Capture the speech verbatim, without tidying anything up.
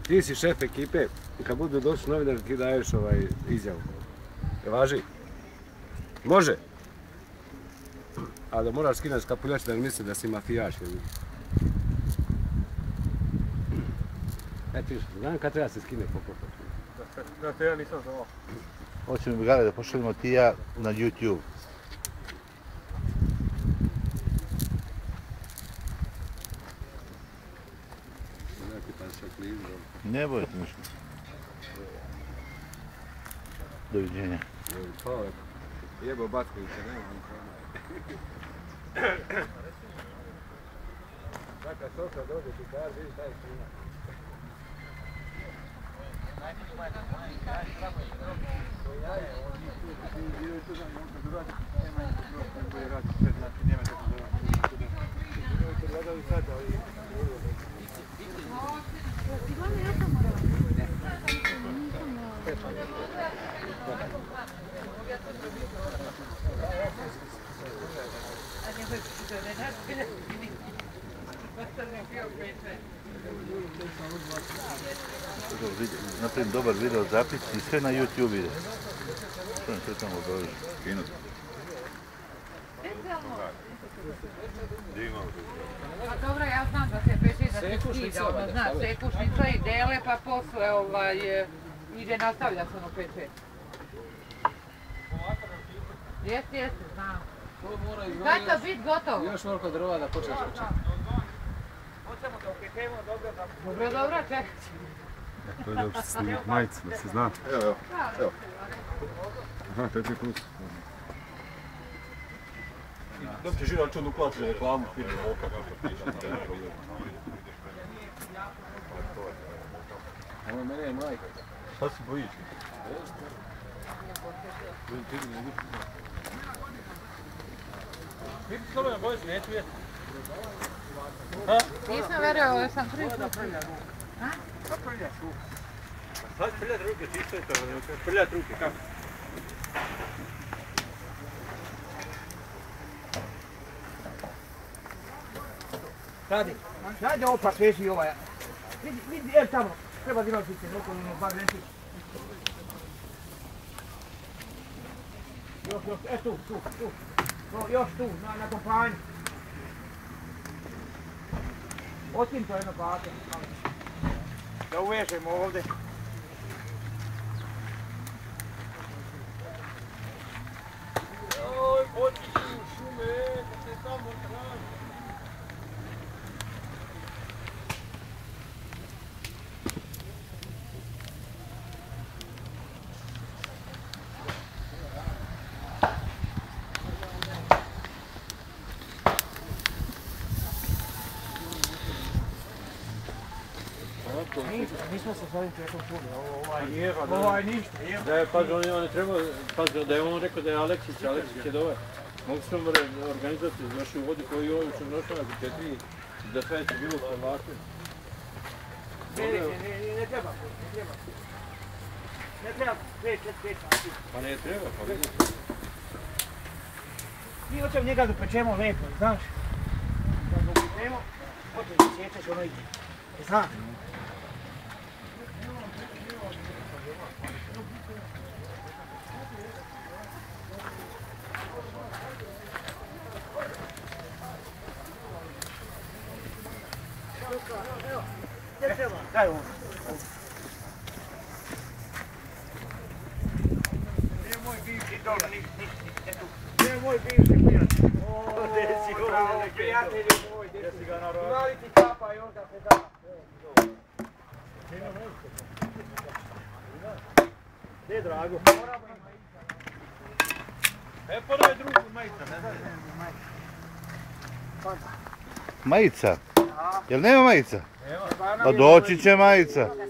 Ti si šef ekipe, kad budu došli novinari ti daješ ovaj izjavu. Važi? Može? Ali moraš skinuti kapuljač da ne misli da si mafijaš. E ti što, znam kad treba se skine pokopat. Da te ja nisam znao. Hoćemo mi gale da pošaljemo ti ja na YouTube. Ne bojte ništa. Doviđenja. Jebo Batkovića, nema vam krona. Svaka soka dođe ti kar, vidiš šta je svima. Napravim dobar video zapis i sve na YouTube ide. Što mi sve tamo dođe? Kinuti. Pa dobro, ja znam da se peče da se skida, ono, znaš, sekušnica i dele, pa posle ovaj, ide nastavlja se ono peče. Jeste, jeste, znam. Kad će biti gotovo? Još toliko drva da počneš učiti. Hoćemo da upekemo dobro da... Dobro, dobro, čekat ćemo. To je da uopšte snimit majicu, da se zna. Evo, evo, evo. Aha, to je ti plus. Dobro će žira račun uplaći reklamu firme Oka kako piše. Ovo mene je majka. Šta se bojiš? Vidi slobodno bojiš, neću jesti. Nisam verovao, jer sam prvi put. Kako prljaš ruke? Sad prljati ruke, čisto je to, prljati ruke, kako? Radi, dajde ovo pa sveži ovaj. Vidi, vidi, evo tamo, treba da imati se okolino, bar neći. Još, još, e tu, tu, tu. No, još tu, na, na kompanju. Otim to jedno plate. Da uvežemo ovdje. Oj, potiči u šume, da se tamo traži. Nismo se s ovim čovjekom čuli, ovaj ništa. Da je, pazi, on je trebao, pazi, da je on rekao da je Aleksić, Aleksić je dobar. Mogli smo organizati našu vodu koju je ovdje što nošla za četiri, da sve će bilo ovakve. Ne, ne, ne, ne treba, ne treba. Ne treba, pet, pet, pet sati. Pa ne treba, pa vidi. Mi hoćemo njega da pečemo lepo, znaš? Da ga upečemo, hoćeš da sjećaš ono ide. Znaš? Evo, gdje treba? Daj ovo. Gdje je moj bivši dole, niš, niš, niš, ne tu. Gdje je moj bivši prijatelj? Ooo, gdje si ovo, bravo, prijatelju moj, gdje si ga naravno. Imali ti kapa i onda se da. Gdje je Drago? E, podaj drugu majica, ne daj. Majica? Jel nema majica? Pa doći će majica.